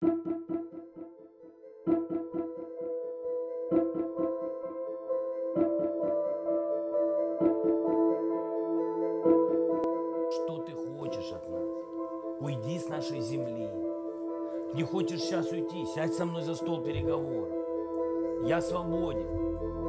Что ты хочешь от нас? Уйди с нашей земли. Не хочешь сейчас уйти? Сядь со мной за стол переговоров. Я свободен.